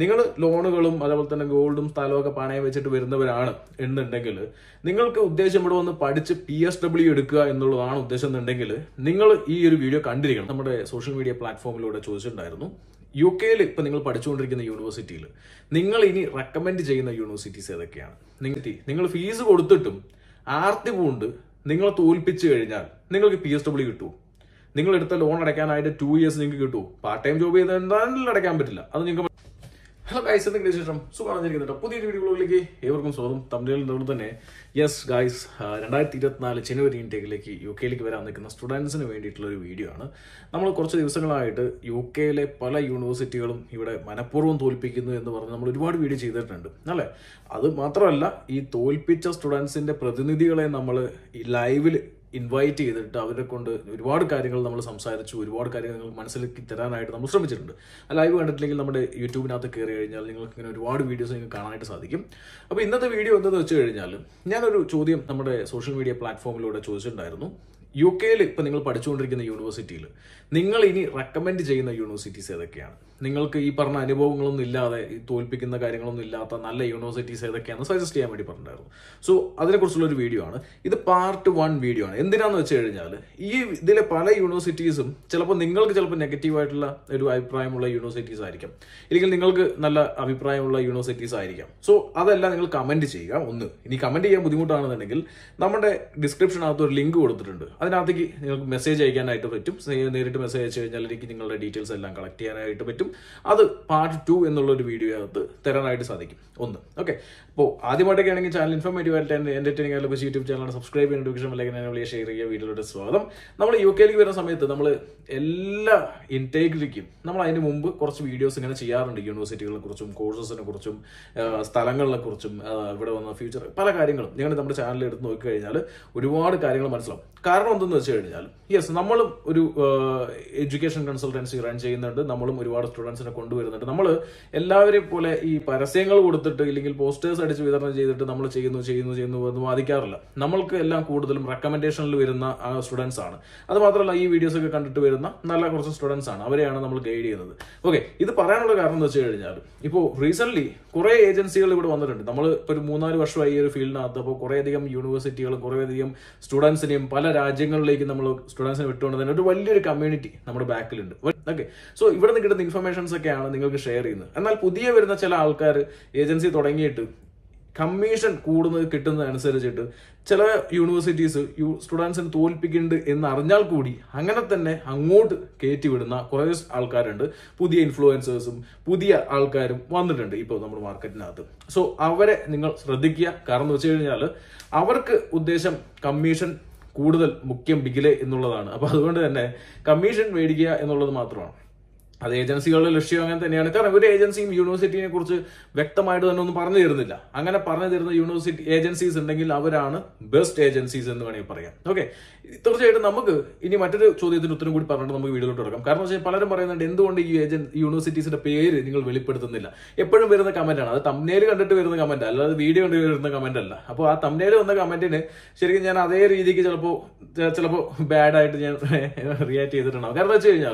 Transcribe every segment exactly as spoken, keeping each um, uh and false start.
നിങ്ങൾ ലോണുകളും അതുപോലെ തന്നെ ഗോൾഡും സ്ഥലമൊക്കെ പണയം വെച്ചിട്ട് വരുന്നവരാണ് എന്നുണ്ടെങ്കിൽ നിങ്ങൾക്ക് ഉദ്ദേശം ഇവിടെ വന്ന് പഠിച്ച് പി എസ് ഡബ്ല്യു എടുക്കുക എന്നുള്ളതാണ് ഉദ്ദേശം എന്നുണ്ടെങ്കിൽ നിങ്ങൾ ഈ ഒരു വീഡിയോ കണ്ടിരിക്കണം. നമ്മുടെ സോഷ്യൽ മീഡിയ പ്ലാറ്റ്ഫോമിലൂടെ ചോദിച്ചിട്ടുണ്ടായിരുന്നു, യു കെയിൽ ഇപ്പം നിങ്ങൾ പഠിച്ചുകൊണ്ടിരിക്കുന്ന യൂണിവേഴ്സിറ്റിയിൽ നിങ്ങൾ ഇനി റെക്കമെൻഡ് ചെയ്യുന്ന യൂണിവേഴ്സിറ്റീസ് ഏതൊക്കെയാണ്? നിങ്ങൾ ഫീസ് കൊടുത്തിട്ടും ആർത്തി പൂണ്ട് നിങ്ങളെ തോൽപ്പിച്ചു കഴിഞ്ഞാൽ നിങ്ങൾക്ക് പി എസ് ഡബ്ല്യു കിട്ടുമോ? നിങ്ങൾ എടുത്ത ലോൺ അടയ്ക്കാനായിട്ട് ടു ഇയേഴ്സ് നിങ്ങൾക്ക് കിട്ടുമോ? പാർട്ട് ടൈം ജോബ് ചെയ്താൽ എന്തായാലും അടയ്ക്കാൻ പറ്റില്ല. അത് നിങ്ങൾക്ക് ഹലോ ഗൈസ്, എന്തെങ്കിലും ശേഷം സുഖമാണെന്നിരിക്കുന്നുണ്ടോ? പുതിയൊരു വീഡിയോകളിലേക്ക് ഏവർക്കും സ്വാഗതം. തമിഴിൽ തന്നെ യെസ് ഗൈസ്, രണ്ടായിരത്തി ഇരുപത്തിനാല് ജനുവരി ഇൻടേക്കിലേക്ക് യു കെയിലേക്ക് വരാൻ നിൽക്കുന്ന സ്റ്റുഡൻസിന് വേണ്ടിയിട്ടുള്ള ഒരു വീഡിയോ ആണ്. നമ്മൾ കുറച്ച് ദിവസങ്ങളായിട്ട് യു കെയിലെ പല യൂണിവേഴ്സിറ്റികളും ഇവിടെ മനഃപൂർവ്വം തോൽപ്പിക്കുന്നു എന്ന് പറഞ്ഞ് നമ്മൾ ഒരുപാട് വീഡിയോ ചെയ്തിട്ടുണ്ട് അല്ലേ. അത് മാത്രമല്ല, ഈ തോൽപ്പിച്ച സ്റ്റുഡൻസിന്റെ പ്രതിനിധികളെ നമ്മൾ ഈ ലൈവിൽ ഇൻവൈറ്റ് ചെയ്തിട്ട് അവരെ കൊണ്ട് ഒരുപാട് കാര്യങ്ങൾ നമ്മൾ സംസാരിച്ചു, ഒരുപാട് കാര്യങ്ങൾ നിങ്ങൾക്ക് മനസ്സിലാക്കി തരാനായിട്ട് നമ്മൾ ശ്രമിച്ചിട്ടുണ്ട്. ലൈവ് കണ്ടിട്ടില്ലെങ്കിൽ നമ്മുടെ യൂട്യൂബിനകത്ത് കയറി കഴിഞ്ഞാൽ നിങ്ങൾക്ക് ഇങ്ങനെ ഒരുപാട് വീഡിയോസ് നിങ്ങൾക്ക് കാണാനായിട്ട് സാധിക്കും. അപ്പോൾ ഇന്നത്തെ വീഡിയോ എന്താണെന്ന് വെച്ച് കഴിഞ്ഞാൽ, ഞാനൊരു ചോദ്യം നമ്മുടെ സോഷ്യൽ മീഡിയ പ്ലാറ്റ്ഫോമിലൂടെ ചോദിച്ചിട്ടുണ്ടായിരുന്നു. യു കെയിൽ ഇപ്പം നിങ്ങൾ പഠിച്ചുകൊണ്ടിരിക്കുന്ന യൂണിവേഴ്സിറ്റിയിൽ നിങ്ങൾ ഇനി റെക്കമെൻഡ് ചെയ്യുന്ന യൂണിവേഴ്സിറ്റീസ് ഏതൊക്കെയാണ്? നിങ്ങൾക്ക് ഈ പറഞ്ഞ അനുഭവങ്ങളൊന്നും ഇല്ലാതെ, ഈ തോൽപ്പിക്കുന്ന കാര്യങ്ങളൊന്നും ഇല്ലാത്ത നല്ല യൂണിവേഴ്സിറ്റീസ് ഏതൊക്കെയാണെന്ന് സജസ്റ്റ് ചെയ്യാൻ വേണ്ടി പറഞ്ഞിട്ടുണ്ടായിരുന്നു. സോ അതിനെക്കുറിച്ചുള്ള ഒരു വീഡിയോ ആണ് ഇത്. പാർട്ട് വൺ വീഡിയോ ആണ്. എന്തിനാന്ന് വെച്ച് കഴിഞ്ഞാൽ, ഈ ഇതിലെ പല യൂണിവേഴ്സിറ്റീസും ചിലപ്പോൾ നിങ്ങൾക്ക് ചിലപ്പോൾ നെഗറ്റീവായിട്ടുള്ള ഒരു അഭിപ്രായമുള്ള യൂണിവേഴ്സിറ്റീസ് ആയിരിക്കാം, ഇല്ലെങ്കിൽ നിങ്ങൾക്ക് നല്ല അഭിപ്രായമുള്ള യൂണിവേഴ്സിറ്റീസ് ആയിരിക്കാം. സോ അതെല്ലാം നിങ്ങൾ കമന്റ് ചെയ്യുക. ഒന്ന്, ഇനി കമന്റ് ചെയ്യാൻ ബുദ്ധിമുട്ടാണെന്നുണ്ടെങ്കിൽ നമ്മുടെ ഡിസ്ക്രിപ്ഷനകത്ത് ഒരു ലിങ്ക് കൊടുത്തിട്ടുണ്ട്. അതിനകത്തേക്ക് നിങ്ങൾക്ക് മെസ്സേജ് അയക്കാനായിട്ട് പറ്റും. നേരിട്ട് മെസ്സേജ് അയച്ചു കഴിഞ്ഞാൽ എനിക്ക് നിങ്ങളുടെ ഡീറ്റെയിൽസ് എല്ലാം കളക്ട് ചെയ്യാനായിട്ട് പറ്റും. അത് പാർട്ട് ടു എന്നുള്ള ഒരു വീഡിയോ അകത്ത് തരാനായിട്ട് സാധിക്കും. ഒന്ന്, ഓക്കെ. അപ്പോൾ ആദ്യമായിട്ടൊക്കെ ആണെങ്കിൽ ചാനൽ ഇൻഫോർമേറ്റീവ് ആയിട്ട് എന്റർടൈനിങ് ആയിട്ട് യൂട്യൂബ് ചാനൽ സബ്സ്ക്രൈബ് ചെയ്യുന്ന നോട്ടിഫിക്കേഷൻ അല്ലെങ്കിൽ ഷെയർ ചെയ്യുക. വീഡിയോയുടെ സ്വാഗതം. നമ്മൾ യു കെയിലേക്ക് വരുന്ന സമയത്ത് നമ്മൾ എല്ലാ ഇൻടേക്കിലേക്കും നമ്മൾ അതിന് മുമ്പ് കുറച്ച് വീഡിയോസ് ഇങ്ങനെ ചെയ്യാറുണ്ട്. യൂണിവേഴ്സിറ്റികളെ കുറിച്ചും കോഴ്സസിനെ കുറിച്ചും സ്ഥലങ്ങളെ കുറിച്ചും ഇവിടെ വന്ന ഫ്യൂച്ചർ പല കാര്യങ്ങളും നിങ്ങൾ നമ്മുടെ ചാനലിൽ എടുത്ത് നോക്കിക്കഴിഞ്ഞാൽ ഒരുപാട് കാര്യങ്ങൾ മനസ്സിലാവും. കാരണം എന്തെന്ന് വെച്ച് കഴിഞ്ഞാൽ, യെസ്, നമ്മളും ഒരു എഡ്യൂക്കേഷൻ കൺസൾട്ടൻസി റൺ ചെയ്യുന്നുണ്ട്. നമ്മളും ഒരുപാട് സ്റ്റുഡൻസിനെ കൊണ്ടുവരുന്നുണ്ട്. നമ്മൾ എല്ലാവരെയും പോലെ ഈ പരസ്യങ്ങൾ കൊടുത്തിട്ട് ഇല്ലെങ്കിൽ പോസ്റ്റേഴ്സ് അടിച്ച് വിതരണം ചെയ്തിട്ട് നമ്മൾ ചെയ്യുന്നു ചെയ്യുന്നു ചെയ്യുന്നു എന്ന് വാദിക്കാറില്ല. നമ്മൾക്ക് എല്ലാം കൂടുതലും റെക്കമെൻഡേഷനിൽ വരുന്ന സ്റ്റുഡൻസ് ആണ്. അത് മാത്രമല്ല, ഈ വീഡിയോസ് ഒക്കെ കണ്ടിട്ട് വരുന്ന നല്ല കുറച്ച് സ്റ്റുഡൻസ് ആണ്, അവരെയാണ് നമ്മൾ ഗൈഡ് ചെയ്യുന്നത്. ഓക്കെ, ഇത് പറയാനുള്ള കാരണം എന്ന് വെച്ച് കഴിഞ്ഞാൽ, ഇപ്പോൾ റീസെന്റ് കുറെ ഏജൻസികൾ ഇവിടെ വന്നിട്ടുണ്ട്. നമ്മൾ ഇപ്പോൾ ഒരു മൂന്നാല് വർഷമായി ഈ ഒരു ഫീൽഡിനകത്ത്. അപ്പോൾ കുറേയധികം യൂണിവേഴ്സിറ്റികളും കുറേയധികം സ്റ്റുഡൻസിനെയും പല രാജ്യങ്ങളിലേക്ക് നമ്മൾ സ്റ്റുഡൻസിനെ വിട്ടുകൊണ്ട് തന്നെ ഒരു വലിയൊരു കമ്മ്യൂണിറ്റി നമ്മുടെ ബാക്കിലുണ്ട്. ഓക്കെ, സോ ഇവിടെ നിന്ന് കിട്ടുന്ന ഇൻഫർമേഷൻസ് ഒക്കെയാണ് നിങ്ങൾക്ക് ഷെയർ ചെയ്യുന്നത്. എന്നാൽ പുതിയ വരുന്ന ചില ആൾക്കാർ ഏജൻസി തുടങ്ങിയിട്ട് കമ്മീഷൻ കൂടുന്നത് കിട്ടുന്നതനുസരിച്ചിട്ട് ചില യൂണിവേഴ്സിറ്റീസ് യു സ്റ്റുഡൻസിന് തോൽപ്പിക്കുന്നുണ്ട് എന്ന് അറിഞ്ഞാൽ കൂടി അങ്ങനെ തന്നെ അങ്ങോട്ട് കയറ്റിവിടുന്ന കുറേ ആൾക്കാരുണ്ട്. പുതിയ ഇൻഫ്ലുവൻസേഴ്സും പുതിയ ആൾക്കാരും വന്നിട്ടുണ്ട് ഇപ്പോൾ നമ്മുടെ മാർക്കറ്റിനകത്ത്. സോ അവരെ നിങ്ങൾ ശ്രദ്ധിക്കുക. കാരണം എന്ന് വെച്ച് കഴിഞ്ഞാൽ അവർക്ക് ഉദ്ദേശം കമ്മീഷൻ കൂടുതൽ മുഖ്യം ബിഗിലെ എന്നുള്ളതാണ്. അപ്പൊ അതുകൊണ്ട് തന്നെ കമ്മീഷൻ മേടിക്കുക എന്നുള്ളത് മാത്രമാണ്. അത് ഏജൻസികളുടെ ലക്ഷ്യം അങ്ങനെ തന്നെയാണ്. കാരണം ഒരു ഏജൻസിയും യൂണിവേഴ്സിറ്റിയെ കുറിച്ച് വ്യക്തമായിട്ട് തന്നെ ഒന്നും പറഞ്ഞു തരുന്നില്ല. അങ്ങനെ പറഞ്ഞു തരുന്ന യൂണിവേഴ്സിറ്റി ഏജൻസീസ് ഉണ്ടെങ്കിൽ അവരാണ് ബെസ്റ്റ് ഏജൻസീസ് എന്ന് വേണമെങ്കിൽ പറയാം. ഓക്കെ, തീർച്ചയായിട്ടും നമുക്ക് ഇനി മറ്റൊരു ചോദ്യത്തിന് ഉത്തരം കൂടി പറഞ്ഞിട്ട് നമുക്ക് വീഡിയോയിലോട്ട് തുടങ്ങാം. കാരണം വെച്ചാൽ പലരും പറയുന്നുണ്ട്, എന്തുകൊണ്ട് ഈ ഏജൻ യൂണിവേഴ്സിറ്റീസിന്റെ പേര് നിങ്ങൾ വെളിപ്പെടുത്തുന്നില്ല? എപ്പോഴും വരുന്ന കമന്റ് ആണ് അത്. തംബ്നെയിൽ കണ്ടിട്ട് വരുന്ന കമന്റ് അല്ല, അത് വീഡിയോ കണ്ടിട്ട് വരുന്ന കമന്റ് അല്ല. അപ്പോൾ ആ തംബ്നെയിൽ വന്ന കമന്റിന് ശരിക്കും ഞാൻ അതേ രീതിക്ക് ചിലപ്പോൾ ചിലപ്പോൾ ബാഡായിട്ട് ഞാൻ റിയാക്ട് ചെയ്തിട്ടുണ്ടാവും. കാരണം വെച്ച് കഴിഞ്ഞാൽ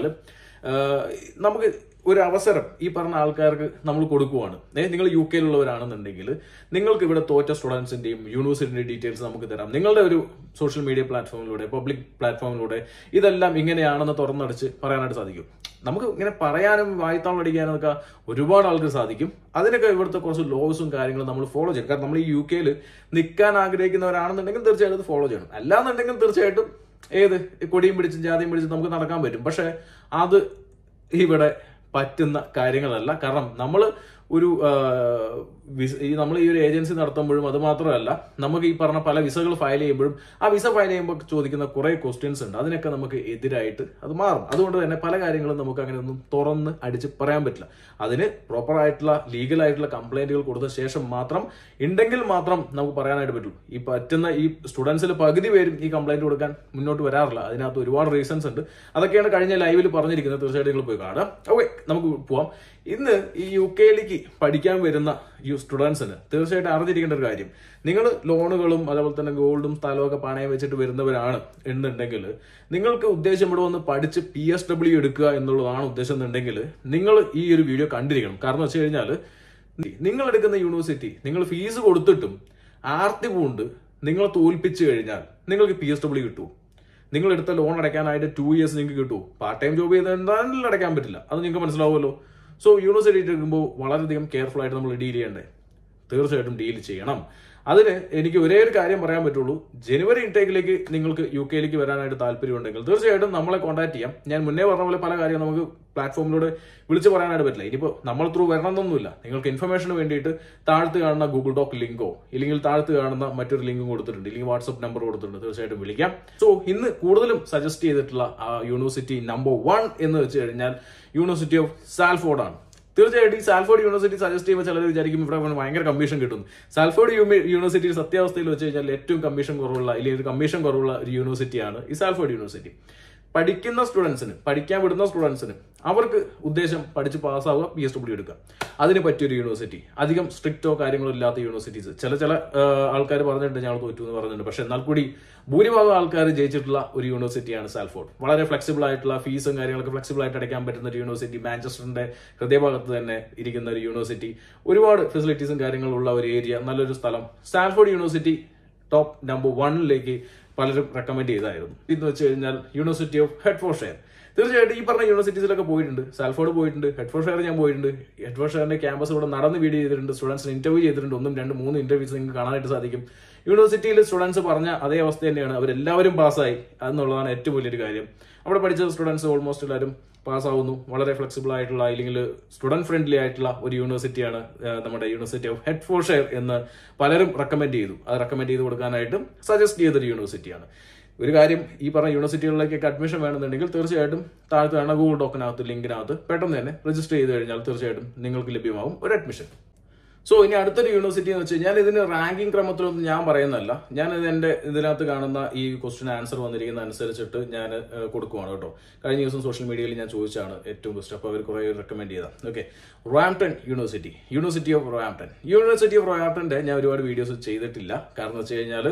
നമുക്ക് ഒരു അവസരം ഈ പറഞ്ഞ ആൾക്കാർക്ക് നമ്മൾ കൊടുക്കുവാണ്. ഏഹ് നിങ്ങൾ യു കെയിലുള്ളവരാണെന്നുണ്ടെങ്കിൽ നിങ്ങൾക്ക് ഇവിടെ തോറ്റ സ്റ്റുഡൻസിന്റെയും യൂണിവേഴ്സിറ്റിന്റെയും ഡീറ്റെയിൽസ് നമുക്ക് തരാം. നിങ്ങളുടെ ഒരു സോഷ്യൽ മീഡിയ പ്ലാറ്റ്ഫോമിലൂടെ, പബ്ലിക് പ്ലാറ്റ്ഫോമിലൂടെ ഇതെല്ലാം ഇങ്ങനെയാണെന്ന് തുറന്നടിച്ച് പറയാനായിട്ട് സാധിക്കും. നമുക്ക് ഇങ്ങനെ പറയാനും വായ്ത്താളം അടിക്കാനും ഒക്കെ ഒരുപാട് ആൾക്ക് സാധിക്കും. അതിനൊക്കെ ഇവിടുത്തെ കുറച്ച് ലോസും കാര്യങ്ങളും നമ്മൾ ഫോളോ ചെയ്യണം. കാരണം നമ്മൾ ഈ യു കെയിൽ നിൽക്കാൻ ആഗ്രഹിക്കുന്നവരാണെന്നുണ്ടെങ്കിൽ തീർച്ചയായിട്ടും അത് ഫോളോ ചെയ്യണം. അല്ലാന്നുണ്ടെങ്കിൽ തീർച്ചയായിട്ടും ഏത് കൊടിയും പിടിച്ചും ജാതിയും പിടിച്ചും നമുക്ക് നടക്കാൻ പറ്റും. പക്ഷെ അത് ഇവിടെ പറ്റുന്ന കാര്യങ്ങളല്ല. കാരണം നമ്മൾ ഒരു ഈ നമ്മൾ ഈ ഒരു ഏജൻസി നടത്തുമ്പോഴും അത് മാത്രമല്ല, നമുക്ക് ഈ പറഞ്ഞ പല വിസകൾ ഫയൽ ചെയ്യുമ്പോഴും ആ വിസ ഫയൽ ചെയ്യുമ്പോൾ ചോദിക്കുന്ന കുറെ ക്വസ്റ്റ്യൻസ് ഉണ്ട്. അതിനൊക്കെ നമുക്ക് എതിരായിട്ട് അത് മാറും. അതുകൊണ്ട് തന്നെ പല കാര്യങ്ങളും നമുക്ക് അങ്ങനെ ഒന്നും തുറന്ന് അടിച്ച് പറയാൻ പറ്റില്ല. അതിന് പ്രോപ്പർ ആയിട്ടുള്ള ലീഗൽ ആയിട്ടുള്ള കംപ്ലൈന്റുകൾ കൊടുത്ത ശേഷം മാത്രം ഉണ്ടെങ്കിൽ മാത്രം നമുക്ക് പറയാനായിട്ട് പറ്റുള്ളൂ. ഈ പറ്റുന്ന ഈ സ്റ്റുഡൻസിൽ പകുതി പേരും ഈ കംപ്ലൈന്റ് കൊടുക്കാൻ മുന്നോട്ട് വരാറില്ല. അതിനകത്ത് ഒരുപാട് റീസൺസ് ഉണ്ട്. അതൊക്കെയാണ് കഴിഞ്ഞ ലൈവിൽ പറഞ്ഞിരിക്കുന്നത്. തീർച്ചയായിട്ടും നിങ്ങൾ പോയി കാണാം. ഓക്കെ, നമുക്ക് പോവാം. ഇന്ന് ഈ യു കെയിലേക്ക് പഠിക്കാൻ വരുന്ന ഈ സ്റ്റുഡൻസിന് തീർച്ചയായിട്ടും അറിഞ്ഞിരിക്കേണ്ട ഒരു കാര്യം, നിങ്ങൾ ലോണുകളും അതുപോലെ തന്നെ ഗോൾഡും സ്ഥലവും ഒക്കെ പണയം വെച്ചിട്ട് വരുന്നവരാണ് എന്നുണ്ടെങ്കിൽ നിങ്ങൾക്ക് ഉദ്ദേശം ഇവിടെ വന്ന് പഠിച്ച് പി എസ് ഡബ്ല്യു എടുക്കുക എന്നുള്ളതാണ് ഉദ്ദേശം എന്നുണ്ടെങ്കിൽ നിങ്ങൾ ഈ ഒരു വീഡിയോ കണ്ടിരിക്കണം. കാരണം വെച്ച് കഴിഞ്ഞാൽ നിങ്ങൾ എടുക്കുന്ന യൂണിവേഴ്സിറ്റി നിങ്ങൾ ഫീസ് കൊടുത്തിട്ടും ആർത്തി പൂണ്ട് നിങ്ങളെ തോൽപ്പിച്ചു കഴിഞ്ഞാൽ നിങ്ങൾക്ക് പി എസ് ഡബ്ല്യു കിട്ടുമോ? നിങ്ങൾ എടുത്ത ലോൺ അടയ്ക്കാനായിട്ട് ടു ഇയേഴ്സ് നിങ്ങൾക്ക് കിട്ടുമോ? പാർട്ട് ടൈം ജോബ് ചെയ്ത് എന്തായാലും അടയ്ക്കാൻ പറ്റില്ല, അത് നിങ്ങൾക്ക് മനസ്സിലാവുമല്ലോ. സോ യൂണിവേഴ്സിറ്റി എടുക്കുമ്പോൾ വളരെയധികം കെയർഫുൾ ആയിട്ട് നമ്മൾ ഡീൽ ചെയ്യണ്ടേ? തീർച്ചയായിട്ടും ഡീൽ ചെയ്യണം. അതിന് എനിക്ക് ഒരേ ഒരു കാര്യം പറയാൻ പറ്റുള്ളൂ, ജനുവരി ഇൻടേക്കിലേക്ക് നിങ്ങൾക്ക് യു കെയിലേക്ക് വരാനായിട്ട് താല്പര്യമുണ്ടെങ്കിൽ തീർച്ചയായിട്ടും നമ്മളെ കോൺടാക്ട് ചെയ്യാം. ഞാൻ മുന്നേ പറഞ്ഞ പോലെ പല കാര്യം നമുക്ക് പ്ലാറ്റ്ഫോമിലൂടെ വിളിച്ച് പറയാനായിട്ട് പറ്റില്ല. ഇനിയിപ്പോൾ നമ്മൾ ത്രൂ വരണമെന്നൊന്നുമില്ല. നിങ്ങൾക്ക് ഇൻഫർമേഷന് വേണ്ടിയിട്ട് താഴത്ത് കാണുന്ന ഗൂഗിൾ ഡോക്ക് ലിങ്കോ ഇല്ലെങ്കിൽ താഴത്ത് കാണുന്ന മറ്റൊരു ലിങ്കും കൊടുത്തിട്ടുണ്ട്, ഇല്ലെങ്കിൽ വാട്സ്ആപ്പ് നമ്പർ കൊടുത്തിട്ടുണ്ട്, തീർച്ചയായിട്ടും വിളിക്കാം. സോ ഇന്ന് കൂടുതലും സജസ്റ്റ് ചെയ്തിട്ടുള്ള യൂണിവേഴ്സിറ്റി നമ്പർ വൺ എന്ന് വെച്ച് കഴിഞ്ഞാൽ യൂണിവേഴ്സിറ്റി ഓഫ് സാൽഫോർഡ് ആണ്. തീർച്ചയായിട്ടും ഈ സാൽഫോർഡ് യൂണിവേഴ്സിറ്റി സജസ്റ്റ് ചെയ്യുമ്പോൾ ചിലർ വിചാരിക്കും ഇവിടെ ഭയങ്കര കമ്മീഷൻ കിട്ടും. സാൽഫോർഡ് യൂണിവേഴ്സിറ്റി സത്യാവസ്ഥയിൽ വെച്ച് കഴിഞ്ഞാൽ ഏറ്റവും കമ്മീഷൻ കുറവുള്ള അല്ലെങ്കിൽ കമ്മീഷൻ കുറവുള്ള ഒരു യൂണിവേഴ്സിറ്റിയാണ് ഈ സാൽഫോർഡ് യൂണിവേഴ്സിറ്റി. പഠിക്കുന്ന സ്റ്റുഡൻസിന്, പഠിക്കാൻ വിടുന്ന സ്റ്റുഡൻസിന് അവർക്ക് ഉദ്ദേശം പഠിച്ച് പാസ്സാവുക, പി എസ് ഡബ്ല്യു എടുക്കുക, അതിന് പറ്റിയൊരു യൂണിവേഴ്സിറ്റി. അധികം സ്ട്രിക്റ്റോ കാര്യങ്ങളോ ഇല്ലാത്ത യൂണിവേഴ്സിറ്റീസ്. ചില ചില ആൾക്കാർ പറഞ്ഞിട്ടുണ്ട് ഞങ്ങൾ തോറ്റു എന്ന് പറഞ്ഞിട്ടുണ്ട്, പക്ഷെ എന്നാൽ കൂടി ഭൂരിഭാഗം ആൾക്കാർ ജയിച്ചിട്ടുള്ള ഒരു യൂണിവേഴ്സിറ്റിയാണ് സാൽഫോർഡ്. വളരെ ഫ്ലെക്സിബിൾ ആയിട്ടുള്ള ഫീസും കാര്യങ്ങളൊക്കെ ഫ്ലെക്സിബിൾ ആയിട്ട് അടയ്ക്കാൻ പറ്റുന്ന ഒരു യൂണിവേഴ്സിറ്റി. മാഞ്ചസ്റ്ററിന്റെ ഹൃദയഭാഗത്ത് തന്നെ ഇരിക്കുന്ന ഒരു യൂണിവേഴ്സിറ്റി. ഒരുപാട് ഫെസിലിറ്റീസും കാര്യങ്ങളുള്ള ഒരു ഏരിയ, നല്ലൊരു സ്ഥലം. സാൽഫോർഡ് യൂണിവേഴ്സിറ്റി ടോപ്പ് നമ്പർ വണ്ണിലേക്ക് പലരും റെക്കമെൻഡ് ചെയ്തായിരുന്നു. ഇതെന്ന് വെച്ച് കഴിഞ്ഞാൽ യൂണിവേഴ്സിറ്റി ഓഫ് ഹെഡ്ഫോർഡ്ഷയർ. തീർച്ചയായിട്ടും ഈ പറഞ്ഞ യൂണിവേഴ്സിറ്റീസിലൊക്കെ പോയിട്ടുണ്ട്. സാൽഫോർഡ് പോയിട്ടുണ്ട്, ഹെഡ്ഫോർഡ്ഷയർ ഞാൻ പോയിട്ടുണ്ട്. ഹെഡ്ഫോർഡ്ഷയറിന്റെ ക്യാമ്പസ് ഇവിടെ നടന്ന് വീഡിയോ ചെയ്തിട്ടുണ്ട്, സ്റ്റുഡൻസിന് ഇന്റർവ്യൂ ചെയ്തിട്ടുണ്ട്. ഒന്നും രണ്ട് മൂന്ന് ഇന്റർവ്യൂസ് നിങ്ങൾക്ക് കാണാനായിട്ട് സാധിക്കും. യൂണിവേഴ്സിറ്റിയിൽ സ്റ്റുഡൻസ് പറഞ്ഞ അതേ അവസ്ഥ തന്നെയാണ്, അവരെല്ലാവരും പാസ്സായി എന്നുള്ളതാണ് ഏറ്റവും വലിയൊരു കാര്യം. അവിടെ പഠിച്ച സ്റ്റുഡൻസ് ഓൾമോസ്റ്റ് എല്ലാവരും പാസ്സാവുന്നു. വളരെ ഫ്ലെക്സിബിൾ ആയിട്ടുള്ള അല്ലെങ്കിൽ സ്റ്റുഡന്റ് ഫ്രണ്ട്ലി ആയിട്ടുള്ള ഒരു യൂണിവേഴ്സിറ്റിയാണ് നമ്മുടെ യൂണിവേഴ്സിറ്റി ഓഫ് ഹെഡ്ഫോർഡ്ഷയർ എന്ന് പലരും റെക്കമെൻഡ് ചെയ്തു. അത് റെക്കമെൻഡ് ചെയ്ത് കൊടുക്കാനായിട്ടും സജസ്റ്റ് ചെയ്തൊരു യൂണിവേഴ്സിറ്റിയാണ്. ഒരു കാര്യം, ഈ പറഞ്ഞ യൂണിവേഴ്സിറ്റികളിലേക്കൊക്കെ അഡ്മിഷൻ വേണമെന്നുണ്ടെങ്കിൽ തീർച്ചയായിട്ടും താഴത്ത് കാണുന്ന ഗൂഗിൾ ഡോക്കിനകത്ത് ലിങ്കിനകത്ത് പെട്ടെന്ന് തന്നെ രജിസ്റ്റർ ചെയ്ത് കഴിഞ്ഞാൽ തീർച്ചയായിട്ടും നിങ്ങൾക്ക് ലഭ്യമാവും ഒരു അഡ്മിഷൻ. സോ ഇനി അടുത്തൊരു യൂണിവേഴ്സിറ്റി എന്ന് വെച്ചാൽ ഞാൻ ഇതിന് റാങ്കിങ് ക്രമത്തിലൊന്നും ഞാൻ പറയുന്നതല്ല, ഞാൻ എന്റെ ഇതിനകത്ത് കാണുന്ന ഈ ക്വസ്റ്റ്യൻ ആൻസർ വന്നിരിക്കുന്ന അനുസരിച്ചിട്ട് ഞാൻ കൊടുക്കുവാണ് കേട്ടോ. കഴിഞ്ഞ ദിവസം സോഷ്യൽ മീഡിയയിൽ ഞാൻ ചോദിച്ചാണ് ഏറ്റവും ബെസ്റ്റ്, അപ്പോൾ അവർ കുറെ റെക്കമെൻഡ് ചെയ്താൽ. Okay, Roehampton university, university of Roehampton. University of റാംപ്ടന്റെ ഞാൻ ഒരുപാട് വീഡിയോസ് ചെയ്തിട്ടില്ല, കാരണം വെച്ച് കഴിഞ്ഞാൽ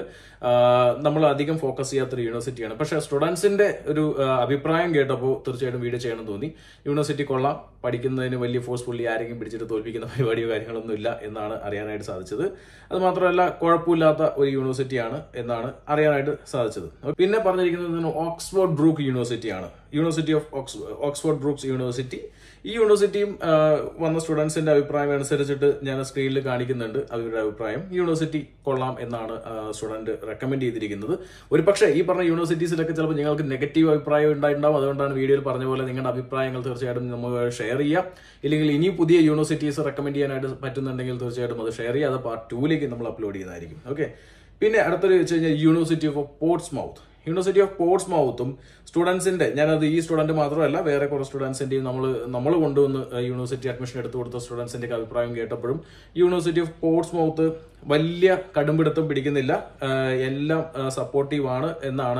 നമ്മൾ അധികം ഫോക്കസ് ചെയ്യാത്തൊരു യൂണിവേഴ്സിറ്റിയാണ്. പക്ഷേ സ്റ്റുഡൻസിന്റെ ഒരു അഭിപ്രായം കേട്ടപ്പോൾ തീർച്ചയായിട്ടും വീഡിയോ ചെയ്യണം തോന്നി. യൂണിവേഴ്സിറ്റി കൊള്ളാം, പഠിക്കുന്നതിന് വലിയ ഫോഴ്സ്ഫുള്ളി ആരെങ്കിലും പിടിച്ചിട്ട് തോൽപ്പിക്കുന്ന പരിപാടിയോ കാര്യങ്ങളൊന്നും ഇല്ല എന്നാണ് അറിയാനായിട്ട് സാധിച്ചത്. അത് മാത്രമല്ല കുഴപ്പമില്ലാത്ത ഒരു യൂണിവേഴ്സിറ്റിയാണ് എന്നാണ് അറിയാനായിട്ട് സാധിച്ചത്. പിന്നെ പറഞ്ഞിരിക്കുന്നത് ഓക്സ്ഫോർഡ് ബ്രൂക്ക് യൂണിവേഴ്സിറ്റിയാണ്, university of Oxford Brookes university. ഈ യൂണിവേഴ്സിറ്റിയും വന്ന സ്റ്റുഡൻസിന്റെ അഭിപ്രായം അനുസരിച്ചിട്ട് ഞാൻ സ്ക്രീനിൽ കാണിക്കുന്നുണ്ട് അവരുടെ അഭിപ്രായം. യൂണിവേഴ്സിറ്റി കൊള്ളാം എന്നാണ് സ്റ്റുഡന്റ് റെക്കമെൻഡ് ചെയ്തിരിക്കുന്നത്. ഒരു പക്ഷേ ഈ പറഞ്ഞ യൂണിവേഴ്സിറ്റീസിലൊക്കെ ചിലപ്പോൾ നിങ്ങൾക്ക് നെഗറ്റീവ് അഭിപ്രായം ഉണ്ടായിട്ടുണ്ടാവും. അതുകൊണ്ടാണ് വീഡിയോയിൽ പറഞ്ഞ പോലെ നിങ്ങളുടെ അഭിപ്രായങ്ങൾ തീർച്ചയായിട്ടും നമ്മൾ ഷെയർ ചെയ്യാം. ഇല്ലെങ്കിൽ ഇനി പുതിയ യൂണിവേഴ്സിറ്റീസ് റെക്കമെൻഡ് ചെയ്യാനായിട്ട് പറ്റുന്നുണ്ടെങ്കിൽ തീർച്ചയായിട്ടും അത് ഷെയർ ചെയ്യുക. അത് പാർട്ട് ടൂയിലേക്ക് നമ്മൾ അപ്ലോഡ് ചെയ്യുന്നതായിരിക്കും. ഓക്കെ, പിന്നെ അടുത്തൊരു വെച്ച് കഴിഞ്ഞാൽ university of Portsmouth. University of പോർട്സ്മൗത്തും സ്റ്റുഡൻസിന്റെ, ഞാനത് ഈ സ്റ്റുഡന്റ് മാത്രമല്ല വേറെ കുറേ സ്റ്റുഡൻസിന്റെയും നമ്മൾ നമ്മൾ കൊണ്ടുവന്ന് യൂണിവേഴ്സിറ്റി അഡ്മിഷൻ എടുത്തു കൊടുത്ത സ്റ്റുഡൻസിന്റെ അഭിപ്രായം കേട്ടപ്പോഴും യൂണിവേഴ്സിറ്റി ഓഫ് പോർട്സ്മൗത്ത് വലിയ കടുംപിടുത്തം പിടിക്കുന്നില്ല, എല്ലാം സപ്പോർട്ടീവ് ആണ് എന്നാണ്.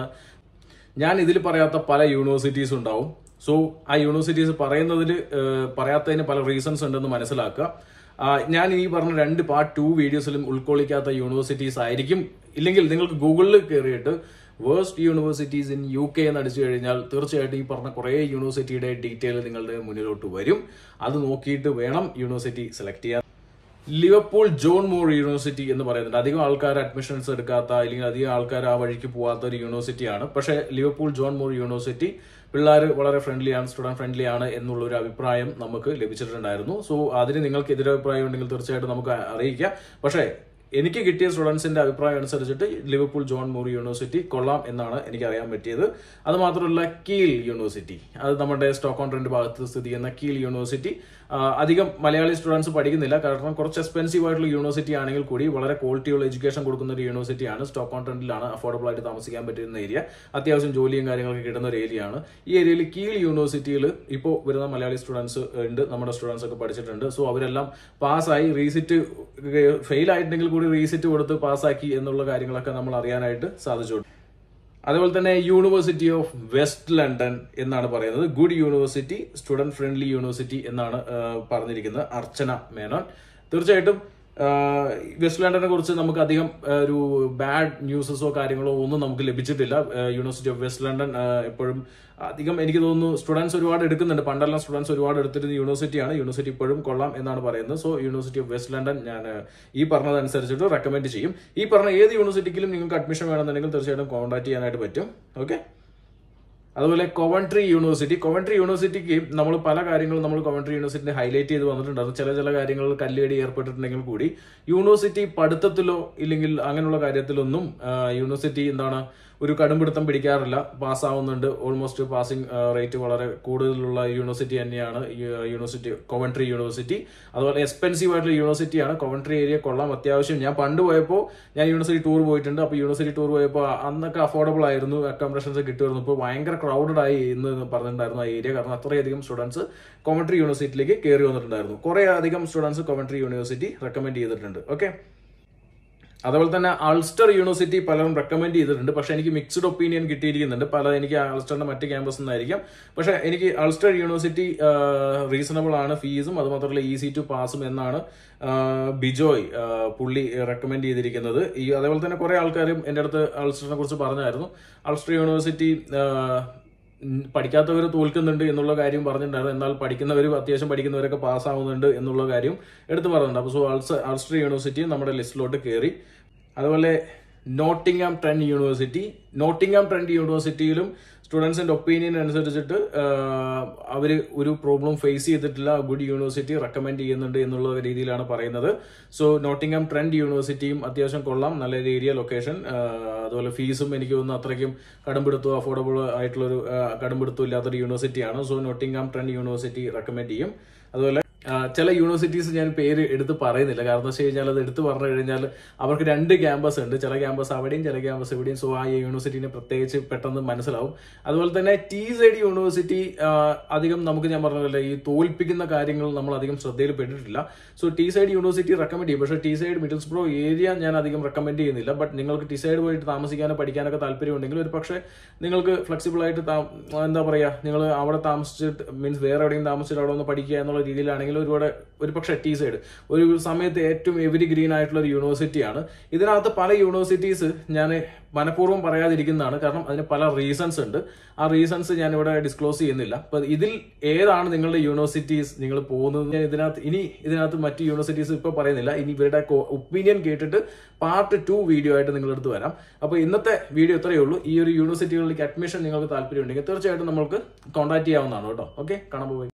ഞാൻ ഇതിൽ പറയാത്ത പല യൂണിവേഴ്സിറ്റീസ് ഉണ്ടാവും. സോ ആ യൂണിവേഴ്സിറ്റീസ് പറയുന്നതിൽ പറയാത്തതിന് പല റീസൺസ് ഉണ്ടെന്ന് മനസ്സിലാക്കുക. ഞാൻ ഈ പറഞ്ഞ രണ്ട് പാർട്ട് ടു വീഡിയോസിലും ഉൾക്കൊള്ളിക്കാത്ത യൂണിവേഴ്സിറ്റീസ് ആയിരിക്കും. ഇല്ലെങ്കിൽ നിങ്ങൾക്ക് ഗൂഗിളിൽ കയറിയിട്ട് worst universities in U K എന്ന് അടിച്ചു കഴിഞ്ഞാൽ തീർച്ചയായിട്ടും ഈ പറഞ്ഞ കുറേ യൂണിവേഴ്സിറ്റിയുടെ ഡീറ്റെയിൽ നിങ്ങളുടെ മുന്നിലോട്ട് വരും. അത് നോക്കിയിട്ട് വേണം യൂണിവേഴ്സിറ്റി സെലക്ട് ചെയ്യാൻ. ലിവർപൂൾ ജോൺ മൂർ യൂണിവേഴ്സിറ്റി എന്ന് പറയുന്നുണ്ട്. അധികം ആൾക്കാർ അഡ്മിഷൻസ് എടുക്കാത്ത അല്ലെങ്കിൽ അധികം ആൾക്കാർ ആ വഴിക്ക് പോകാത്ത ഒരു യൂണിവേഴ്സിറ്റിയാണ്. പക്ഷേ ലിവർപൂൾ ജോൺ മൂർ യൂണിവേഴ്സിറ്റി പിള്ളേർ വളരെ ഫ്രണ്ട്ലിയാണ്, സ്റ്റുഡന്റ് ഫ്രണ്ട്ലി ആണ് എന്നുള്ള ഒരു അഭിപ്രായം നമുക്ക് ലഭിച്ചിട്ടുണ്ടായിരുന്നു. സോ അതിന് നിങ്ങൾക്ക് എതിരഭിപ്രായം ഉണ്ടെങ്കിൽ തീർച്ചയായിട്ടും നമുക്ക് അറിയിക്കാം. പക്ഷേ എനിക്ക് കിട്ടിയ സ്റ്റുഡൻസിന്റെ അഭിപ്രായം അനുസരിച്ചിട്ട് ലിവർപൂൾ ജോൺ മൂർ യൂണിവേഴ്സിറ്റി കൊള്ളാം എന്നാണ് എനിക്ക് അറിയാൻ പറ്റിയത്. അത് മാത്രമല്ല കീൽ യൂണിവേഴ്സിറ്റി, അത് നമ്മുടെ സ്റ്റോക്ക് ട്രെൻഡ് ഭാഗത്ത് സ്ഥിതി ചെയ്യുന്ന കീൽ യൂണിവേഴ്സിറ്റി അധികം മലയാളി സ്റ്റുഡൻസ് പഠിക്കുന്നില്ല, കാരണം കുറച്ച് എക്സ്പെൻസീവ് ആയിട്ടുള്ള യൂണിവേഴ്സിറ്റി ആണെങ്കിൽ കൂടി വളരെ ക്വാളിറ്റിയുള്ള എഡ്യൂക്കേഷൻ കൊടുക്കുന്ന ഒരു യൂണിവേഴ്സിറ്റിയാണ്. സ്റ്റോക്ക് ട്രെൻഡിലാണ്, അഫോർഡബിൾ ആയിട്ട് താമസിക്കാൻ പറ്റുന്ന ഏരിയ, അത്യാവശ്യം ജോലിയും കാര്യങ്ങളൊക്കെ കിട്ടുന്ന ഒരു ഏരിയയാണ്. ഈ ഏരിയയിൽ കീൽ യൂണിവേഴ്സിറ്റിയിൽ ഇപ്പോൾ വരുന്ന മലയാളി സ്റ്റുഡൻസ് ഉണ്ട്, നമ്മുടെ സ്റ്റുഡൻസ് ഒക്കെ പഠിച്ചിട്ടുണ്ട്. സോ അവരെല്ലാം പാസ്സായി, റീസിറ്റ് ഫെയിൽ ആയിട്ടുണ്ടെങ്കിൽ കൂടി റീസിറ്റ് കൊടുത്ത് പാസ്സാക്കി എന്നുള്ള കാര്യങ്ങളൊക്കെ നമ്മൾ അറിയാനായിട്ട് സാധിച്ചു. അതുപോലെ തന്നെ യൂണിവേഴ്സിറ്റി ഓഫ് വെസ്റ്റ് ലണ്ടൻ എന്നാണ് പറയുന്നത്. Good university, student friendly university എന്നാണ് പറഞ്ഞിരിക്കുന്നത്. അർച്ചന മേനോൻ. തീർച്ചയായിട്ടും വെസ്റ്റ് ലണ്ടനെ കുറിച്ച് നമുക്ക് അധികം ഒരു ബാഡ് ന്യൂസസോ കാര്യങ്ങളോ ഒന്നും നമുക്ക് ലഭിച്ചിട്ടില്ല. യൂണിവേഴ്സിറ്റി ഓഫ് വെസ്റ്റ് ലണ്ടൻ എപ്പോഴും അധികം എനിക്ക് തോന്നുന്നു സ്റ്റുഡൻസ് ഒരുപാട് എടുക്കുന്നുണ്ട്. പണ്ടെല്ലാം സ്റ്റുഡൻസ് ഒരുപാട് എടുത്തിരുന്ന യൂണിവേഴ്സിറ്റിയാണ്. യൂണിവേഴ്സിറ്റി ഇപ്പോഴും കൊള്ളാം എന്നാണ് പറയുന്നത്. So university of West London ഞാൻ ഈ പറഞ്ഞതനുസരിച്ചിട്ട് റെക്കമെൻഡ് ചെയ്യും. ഈ പറഞ്ഞ ഏത് യൂണിവേഴ്സിറ്റിക്കും നിങ്ങൾക്ക് അഡ്മിഷൻ വേണമെന്നുണ്ടെങ്കിൽ തീർച്ചയായിട്ടും കോൺടാക്ട് ചെയ്യാനായിട്ട് പറ്റും. ഓക്കെ. അതുപോലെ കൊവൻട്രി യൂണിവേഴ്സിറ്റി. കൊവൻട്രി യൂണിവേഴ്സിറ്റിക്ക് നമ്മൾ പല കാര്യങ്ങളും നമ്മൾ കൊവൻട്രി യൂണിവേഴ്സിറ്റിനെ ഹൈലൈറ്റ് ചെയ്ത് വന്നിട്ടുണ്ടായിരുന്നു. ചില ചില കാര്യങ്ങൾ കല്ലുകടി ഏർപ്പെട്ടിട്ടുണ്ടെങ്കിൽ കൂടി യൂണിവേഴ്സിറ്റി പഠിത്തത്തിലോ ഇല്ലെങ്കിൽ അങ്ങനെയുള്ള കാര്യത്തിലൊന്നും യൂണിവേഴ്സിറ്റി എന്താണ് ഒരു കടുംപിടുത്തം പിടിക്കാറില്ല. പാസ്സാവുന്നുണ്ട്. ഓൾമോസ്റ്റ് പാസിംഗ് റേറ്റ് വളരെ കൂടുതലുള്ള യൂണിവേഴ്സിറ്റി തന്നെയാണ് യൂണിവേഴ്സിറ്റി കൊവൻട്രി യൂണിവേഴ്സിറ്റി. അതുപോലെ എക്സ്പെൻസീവ് ആയിട്ടുള്ള യൂണിവേഴ്സിറ്റിയാണ്. കൊവൻട്രി ഏരിയ കൊള്ളാം അത്യാവശ്യം. ഞാൻ പണ്ട് പോയപ്പോൾ ഞാൻ യൂണിവേഴ്സിറ്റി ടൂർ പോയിട്ടുണ്ട്. അപ്പോൾ യൂണിവേഴ്സിറ്റി ടൂർ പോയപ്പോൾ അന്നൊക്കെ അഫോർഡബിൾ ആയിരുന്നു, അക്കോമഡേഷൻസ് കിട്ടുമായിരുന്നു. ഇപ്പോൾ ഭയങ്കര ക്രൗഡഡ് ആയി എന്ന് പറഞ്ഞിട്ടുണ്ടായിരുന്നു ആ ഏരിയ. കാരണം അത്രയധികം സ്റ്റുഡൻസ് കൊവൻട്രി യൂണിവേഴ്സിറ്റിയിലേക്ക് കയറി വന്നിട്ടുണ്ടായിരുന്നു. കുറേ അധികം സ്റ്റുഡൻസ് കൊവൻട്രി യൂണിവേഴ്സിറ്റി റെക്കമെൻഡ് ചെയ്തിട്ടുണ്ട്. ഓക്കെ. അതുപോലെ തന്നെ അൾസ്റ്റർ യൂണിവേഴ്സിറ്റി പലരും റെക്കമെൻഡ് ചെയ്തിട്ടുണ്ട്. പക്ഷെ എനിക്ക് മിക്സ്ഡ് ഒപ്പീനിയൻ കിട്ടിയിരിക്കുന്നുണ്ട്. പല എനിക്ക് അൾസ്റ്ററിന്റെ മറ്റ് ക്യാമ്പസ് നിന്നായിരിക്കാം. പക്ഷെ എനിക്ക് അൾസ്റ്റർ യൂണിവേഴ്സിറ്റി റീസണബിൾ ആണ് ഫീസും, അത് മാത്രമല്ല ഈസി ടു പാസും എന്നാണ് ബിജോയ് പുള്ളി റെക്കമെൻഡ് ചെയ്തിരിക്കുന്നത്. ഈ അതേപോലെ തന്നെ കുറെ ആൾക്കാരും എൻ്റെ അടുത്ത് അൾസ്റ്ററിനെ കുറിച്ച് പറഞ്ഞായിരുന്നു. അൾസ്റ്റർ യൂണിവേഴ്സിറ്റി പഠിക്കാത്തവർ തോൽക്കുന്നുണ്ട് എന്നുള്ള കാര്യം പറഞ്ഞിട്ടുണ്ടായിരുന്നു. എന്നാൽ പഠിക്കുന്നവർ അത്യാവശ്യം പഠിക്കുന്നവരൊക്കെ പാസ്സാവുന്നുണ്ട് എന്നുള്ള കാര്യം എടുത്തു പറഞ്ഞിട്ടുണ്ട്. അപ്പോൾ സോ അൾസ്റ്റർ അൾസ്റ്റർ യൂണിവേഴ്സിറ്റി നമ്മുടെ ലിസ്റ്റിലോട്ട് കയറി. അതുപോലെ Nottingham Trent university. Nottingham Trent യൂണിവേഴ്സിറ്റിയിലും സ്റ്റുഡൻസിന്റെ ഒപ്പീനിയൻ അനുസരിച്ചിട്ട് അവർ ഒരു പ്രോബ്ലം ഫേസ് ചെയ്തിട്ടില്ല. ഗുഡ് യൂണിവേഴ്സിറ്റി റെക്കമെൻഡ് ചെയ്യുന്നുണ്ട് എന്നുള്ള രീതിയിലാണ് പറയുന്നത്. സോ നോട്ടിംഗ്ഹാം ട്രെന്റ് യൂണിവേഴ്സിറ്റിയും അത്യാവശ്യം കൊള്ളാം, നല്ല ഏരിയ, ലൊക്കേഷൻ. അതുപോലെ ഫീസും എനിക്ക് തോന്നുന്നു അത്രയ്ക്കും കടുംപിടുത്തോ അഫോർഡബിൾ ആയിട്ടുള്ളൊരു കടുംപിടുത്തം ഇല്ലാത്തൊരു യൂണിവേഴ്സിറ്റിയാണ്. So Nottingham Trent university recommend ചെയ്യും. അതുപോലെ ചില യൂണിവേഴ്സിറ്റീസ് ഞാൻ പേര് എടുത്ത് പറയുന്നില്ല. കാരണം എന്താ വെച്ച് കഴിഞ്ഞാൽ അത് എടുത്ത് പറഞ്ഞു കഴിഞ്ഞാൽ അവർക്ക് രണ്ട് ക്യാമ്പസ് ഉണ്ട്. ചില ക്യാമ്പസ് അവിടെയും ചില ക്യാമ്പസ് ഇവിടെയും. സോ ആ യൂണിവേഴ്സിറ്റിനെ പ്രത്യേകിച്ച് പെട്ടെന്ന് മനസ്സിലാവും. അതുപോലെ തന്നെ ടി സൈഡ് യൂണിവേഴ്സിറ്റി അധികം നമുക്ക് ഞാൻ പറഞ്ഞില്ല ഈ തോൽപ്പിക്കുന്ന കാര്യങ്ങൾ നമ്മൾ അധികം ശ്രദ്ധയിൽ പെട്ടിട്ടില്ല. So Teesside university recommend ചെയ്യും. പക്ഷേ ടി സൈഡ് മിഡിൽസ്ബ്രോ ഏരിയ ഞാൻ അധികം റെക്കമെൻഡ് ചെയ്യുന്നില്ല. ബട്ട് നിങ്ങൾക്ക് ടി സൈഡ് പോയിട്ട് താമസിക്കാനോ പഠിക്കാനൊക്കെ താല്പര്യമുണ്ടെങ്കിൽ ഒരു പക്ഷേ നിങ്ങൾക്ക് ഫ്ലെക്സിബിൾ ആയിട്ട് എന്താ പറയുക നിങ്ങൾ അവിടെ താമസിച്ചിട്ട് മീൻസ് വേറെ എവിടെയും താമസിച്ചിട്ട് അവിടെ ഒന്ന് പഠിക്കുക എന്നുള്ള രീതിയിലാണെങ്കിൽ ഒരുപാട് ഒരു പക്ഷേ ടി സൈഡ് ഒരു സമയത്ത് ഏറ്റവും എവരി ഗ്രീൻ ആയിട്ടുള്ള ഒരു യൂണിവേഴ്സിറ്റിയാണ്. ഇതിനകത്ത് പല യൂണിവേഴ്സിറ്റീസ് ഞാൻ മനഃപൂർവ്വം പറയാതിരിക്കുന്നതാണ്. കാരണം അതിന് പല റീസൺസ് ഉണ്ട്. ആ റീസൺസ് ഞാൻ ഇവിടെ ഡിസ്ക്ലോസ് ചെയ്യുന്നില്ല. അപ്പൊ ഇതിൽ ഏതാണ് നിങ്ങളുടെ യൂണിവേഴ്സിറ്റീസ് നിങ്ങൾ പോകുന്നത് ഞാൻ ഇതിനകത്ത് ഇനി ഇതിനകത്ത് മറ്റ് യൂണിവേഴ്സിറ്റീസ് ഇപ്പൊ പറയുന്നില്ല. ഇനി ഇവരുടെ ഒപ്പീനിയൻ കേട്ടിട്ട് പാർട്ട് ടു വീഡിയോ ആയിട്ട് നിങ്ങളെടുത്ത് വരാം. അപ്പൊ ഇന്നത്തെ വീഡിയോ ഇത്രയേ ഉള്ളൂ. ഈ ഒരു യൂണിവേഴ്സിറ്റികളിലേക്ക് അഡ്മിഷൻ നിങ്ങൾക്ക് താല്പര്യം ഉണ്ടെങ്കിൽ തീർച്ചയായിട്ടും നമുക്ക് കോൺടാക്ട് ചെയ്യാവുന്നതാണ് കേട്ടോ. ഓക്കെ, കാണാൻ പോയി.